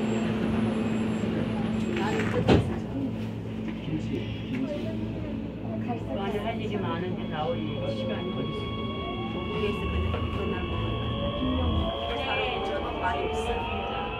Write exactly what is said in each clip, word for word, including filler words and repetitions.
많이 할 일이 많은데 나올 시간이 어디 있어? 모르겠어. 그날 그날 보면 김명수 사람 저는 많이 있어.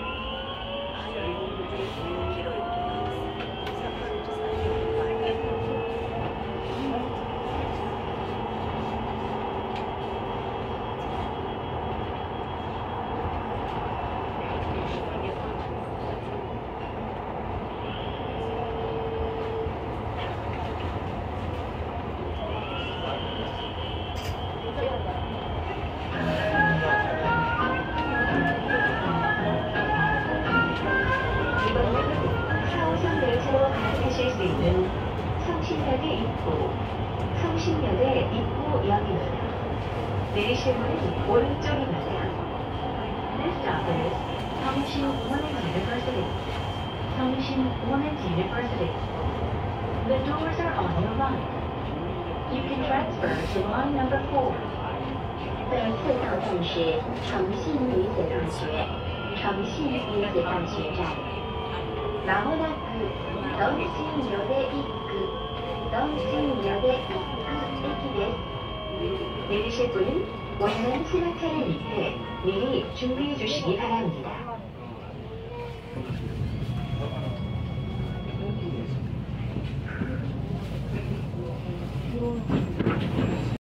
성신역의 입구, 성신역의 입구역입니다. 내리실 문은 오른쪽입니다. This stop is 성신 Women's University. 성신 Women's University. The doors are on your right. You can transfer to line number four. 本次到站是诚信女子大学，诚信女子大学站。まもなく東進予で一区、東進予で一区駅です。 내리실 분은 원하는 승하차를 밑에 미리 준비해 주시기 바랍니다. 음.